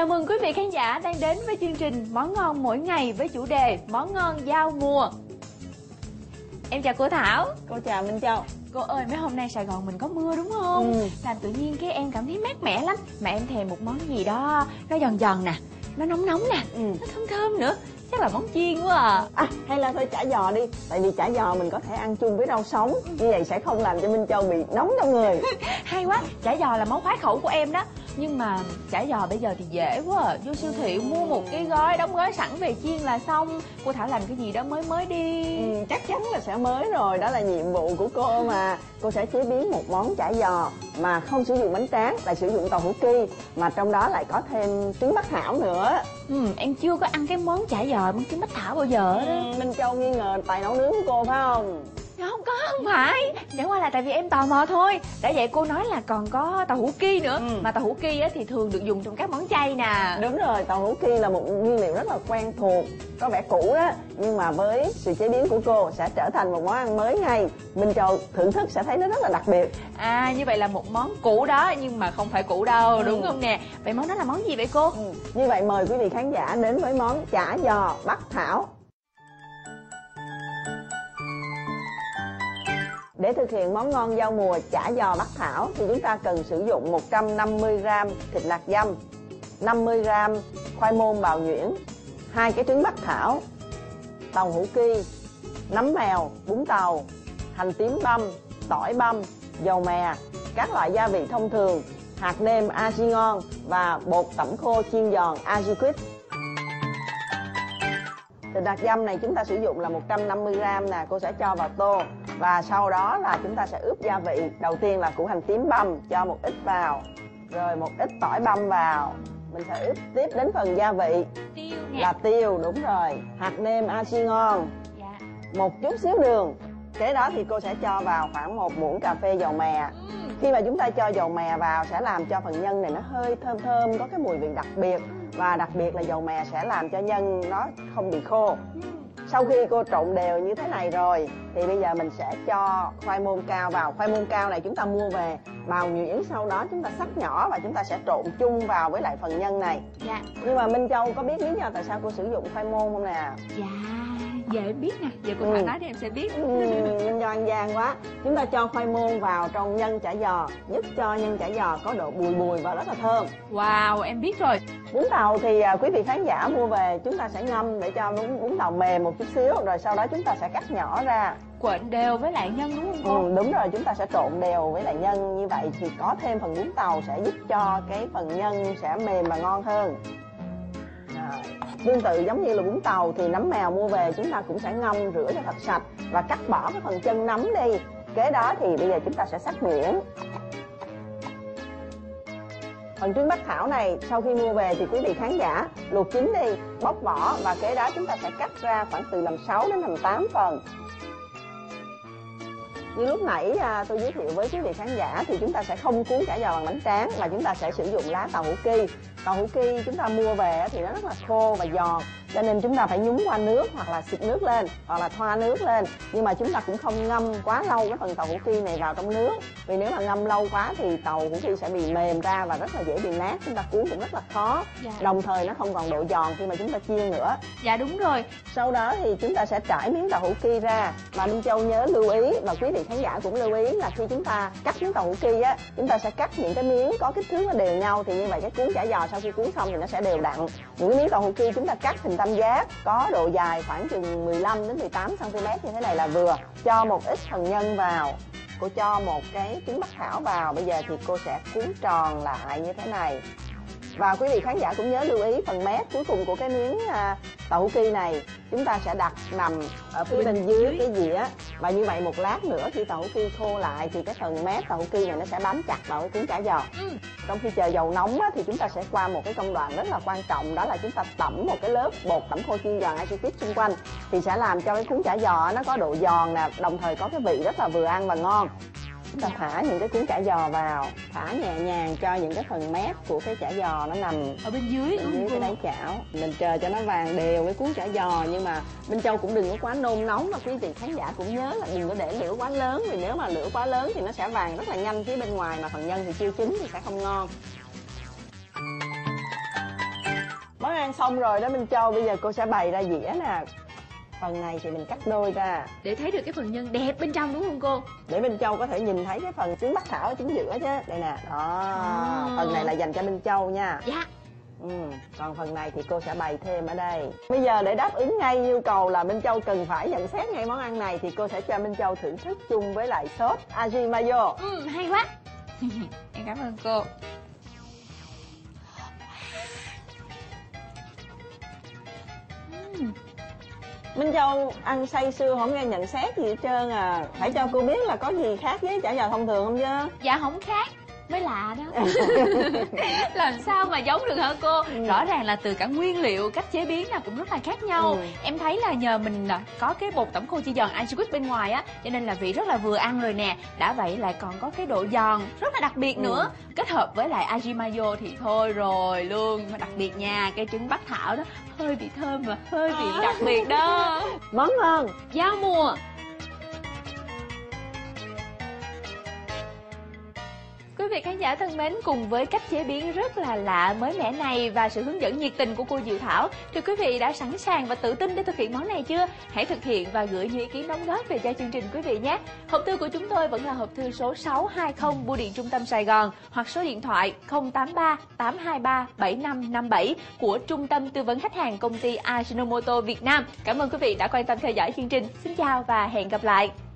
Chào mừng quý vị khán giả đang đến với chương trình Món ngon mỗi ngày với chủ đề Món ngon giao mùa. Em chào cô Thảo. Cô chào Minh Châu. Cô ơi, mấy hôm nay Sài Gòn mình có mưa đúng không? Làm tự nhiên cái em cảm thấy mát mẻ lắm. Mà em thèm một món gì đó nó giòn giòn nè, nó nóng nóng nè, nó thơm thơm nữa. Chắc là món chiên quá à. Hay là thôi chả giò đi. Tại vì chả giò mình có thể ăn chung với rau sống. Như vậy sẽ không làm cho Minh Châu bị nóng trong người. Hay quá, chả giò là món khoái khẩu của em đó. Nhưng mà chả giò bây giờ thì dễ quá à. Vô siêu thị mua một cái gói đóng gói sẵn về chiên là xong. Cô Thảo làm cái gì đó mới mới đi. Chắc chắn là sẽ mới rồi. Đó là nhiệm vụ của cô mà. Cô sẽ chế biến một món chả giò mà không sử dụng bánh tráng, lại sử dụng tàu hũ ki, mà trong đó lại có thêm trứng bắc thảo nữa. Em chưa có ăn cái món chả giò bằng trứng bắc thảo bao giờ đó. Minh Châu nghi ngờ tài nấu nướng của cô phải không? Không phải, chẳng qua là tại vì em tò mò thôi. Đã vậy cô nói là còn có tàu hũ ki nữa. Mà tàu hũ ki á thì thường được dùng trong các món chay nè. Đúng rồi, tàu hũ ki là một nguyên liệu rất là quen thuộc, có vẻ cũ đó, nhưng mà với sự chế biến của cô sẽ trở thành một món ăn mới ngay. Minh Châu thưởng thức sẽ thấy nó rất là đặc biệt. Như vậy là một món cũ đó nhưng mà không phải cũ đâu, đúng không nè? Vậy món đó là món gì vậy cô? Như vậy mời quý vị khán giả đến với món chả giò bắc thảo. Để thực hiện món ngon giao mùa chả giò bắc thảo thì chúng ta cần sử dụng 150g thịt nạc dăm, 50g khoai môn bào nhuyễn, 2 cái trứng bắc thảo, tàu hũ ki, nấm mèo, bún tàu, hành tím băm, tỏi băm, dầu mè, các loại gia vị thông thường, hạt nêm aji ngon và bột tẩm khô chiên giòn aji quick. Thịt nạc dăm này chúng ta sử dụng là 150g nè, cô sẽ cho vào tô. Và sau đó là chúng ta sẽ ướp gia vị. Đầu tiên là củ hành tím băm, cho một ít vào. Rồi một ít tỏi băm vào. Mình sẽ ướp tiếp đến phần gia vị. Tiêu nè. Là tiêu, đúng rồi. Hạt nêm aji ngon. Dạ. Một chút xíu đường. Kế đó thì cô sẽ cho vào khoảng 1 muỗng cà phê dầu mè. Khi mà chúng ta cho dầu mè vào sẽ làm cho phần nhân này nó hơi thơm thơm, có cái mùi vị đặc biệt. Và đặc biệt là dầu mè sẽ làm cho nhân nó không bị khô. Sau khi cô trộn đều như thế này rồi thì bây giờ mình sẽ cho khoai môn cao vào. Khoai môn cao này chúng ta mua về bào nhuyễn, sau đó chúng ta xắt nhỏ và chúng ta sẽ trộn chung vào với lại phần nhân này. Dạ. Nhưng mà Minh Châu có biết lý do tại sao cô sử dụng khoai môn không nè? Dạ, giờ em biết nè, giờ cô Thảo nói thì em sẽ biết. Minh Châu ăn gian quá. Chúng ta cho khoai môn vào trong nhân chả giò, giúp cho nhân chả giò có độ bùi bùi và rất là thơm. Wow, em biết rồi. Bún tàu thì quý vị khán giả mua về chúng ta sẽ ngâm để cho bún tàu mềm một chút xíu, rồi sau đó chúng ta sẽ cắt nhỏ ra. Quện đều với lại nhân đúng không cô? Đúng rồi, chúng ta sẽ trộn đều với lại nhân. Như vậy thì có thêm phần bún tàu sẽ giúp cho cái phần nhân sẽ mềm và ngon hơn. Rồi. Tương tự giống như là bún tàu thì nấm mèo mua về chúng ta cũng sẽ ngâm rửa cho thật sạch và cắt bỏ cái phần chân nấm đi. Kế đó thì bây giờ chúng ta sẽ xắt nhuyễn. Phần trứng bắc thảo này sau khi mua về thì quý vị khán giả luộc chín đi, bóc vỏ và kế đó chúng ta sẽ cắt ra khoảng từ làm 6 đến làm 8 phần. Như lúc nãy tôi giới thiệu với quý vị khán giả thì chúng ta sẽ không cuốn chả giò bằng bánh tráng mà chúng ta sẽ sử dụng lá tàu hũ ki. Tàu hũ ki chúng ta mua về thì nó rất là khô và giòn, cho nên chúng ta phải nhúng qua nước hoặc là xịt nước lên hoặc là thoa nước lên. Nhưng mà chúng ta cũng không ngâm quá lâu cái phần tàu hũ ki này vào trong nước, vì nếu mà ngâm lâu quá thì tàu hũ ki sẽ bị mềm ra và rất là dễ bị nát, chúng ta cuốn cũng rất là khó. Dạ. Đồng thời nó không còn độ giòn khi mà chúng ta chiên nữa. Dạ đúng rồi. Sau đó thì chúng ta sẽ trải miếng tàu hũ ki ra. Và Minh Châu nhớ lưu ý và quý vị khán giả cũng lưu ý là khi chúng ta cắt miếng tàu hũ ki á, chúng ta sẽ cắt những cái miếng có kích thước nó đều nhau, thì như vậy cái cuốn chả giò sau khi cuốn xong thì nó sẽ đều đặn. Những cái miếng tàu hũ ki chúng ta cắt hình tam giác, có độ dài khoảng chừng 15 đến 18 cm như thế này là vừa. Cho một ít phần nhân vào. Cô cho một cái trứng bắc thảo vào, bây giờ thì cô sẽ cuốn tròn lại như thế này. Và quý vị khán giả cũng nhớ lưu ý phần mép cuối cùng của cái miếng tàu hũ ki này chúng ta sẽ đặt nằm ở phía bên dưới cái dĩa. Và như vậy một lát nữa khi tàu hũ ki khô lại thì cái phần mép tàu hũ ki này nó sẽ bám chặt vào cái cuốn chả giò. Trong khi chờ dầu nóng thì chúng ta sẽ qua một cái công đoạn rất là quan trọng, đó là chúng ta tẩm một cái lớp bột tẩm khô chiên giòn aji quick xung quanh, thì sẽ làm cho cái cuốn chả giò nó có độ giòn nè, đồng thời có cái vị rất là vừa ăn và ngon. Chúng ta thả những cái cuốn chả giò vào, thả nhẹ nhàng cho những cái phần mép của cái chả giò nó nằm ở bên dưới cái đáy chảo. Mình chờ cho nó vàng đều cái cuốn chả giò, nhưng mà Minh Châu cũng đừng có quá nôn nóng, và quý vị khán giả cũng nhớ là đừng có để lửa quá lớn, vì nếu mà lửa quá lớn thì nó sẽ vàng rất là nhanh phía bên ngoài mà phần nhân thì chưa chín thì sẽ không ngon. ăn xong rồi đó Minh Châu, bây giờ cô sẽ bày ra dĩa nè. Phần này thì mình cắt đôi ra để thấy được cái phần nhân đẹp bên trong đúng không cô? Để Minh Châu có thể nhìn thấy cái phần trứng bắc thảo ở chính giữa chứ. Đây nè, đó. Phần này là dành cho Minh Châu nha. Dạ. Còn phần này thì cô sẽ bày thêm ở đây. Bây giờ để đáp ứng ngay yêu cầu là Minh Châu cần phải nhận xét ngay món ăn này, thì cô sẽ cho Minh Châu thưởng thức chung với lại sốt aji mayo. Hay quá. Em cảm ơn cô. Minh Châu ăn say sưa không nghe nhận xét gì hết trơn à. Phải cho cô biết là có gì khác với chả giò thông thường không chứ? Dạ không khác, mới lạ đó. Làm sao mà giống được hả cô? Rõ ràng là từ cả nguyên liệu, cách chế biến là cũng rất là khác nhau. Em thấy là nhờ mình có cái bột tẩm khô chiên giòn Aji bên ngoài á, cho nên là vị rất là vừa ăn rồi nè. Đã vậy lại còn có cái độ giòn rất là đặc biệt nữa. Kết hợp với lại Aji mayo thì thôi rồi luôn. Mà đặc biệt nha, cái trứng bắc thảo đó hơi bị thơm và hơi bị đặc biệt đó. Món ngon Giao mùa. Quý vị khán giả thân mến, cùng với cách chế biến rất là lạ mới mẻ này và sự hướng dẫn nhiệt tình của cô Diệu Thảo, thì quý vị đã sẵn sàng và tự tin để thực hiện món này chưa? Hãy thực hiện và gửi những ý kiến đóng góp về cho chương trình quý vị nhé. Hộp thư của chúng tôi vẫn là hộp thư số 620 Bưu điện Trung tâm Sài Gòn hoặc số điện thoại 083 823 7557 của Trung tâm Tư vấn Khách hàng Công ty Ajinomoto Việt Nam. Cảm ơn quý vị đã quan tâm theo dõi chương trình. Xin chào và hẹn gặp lại.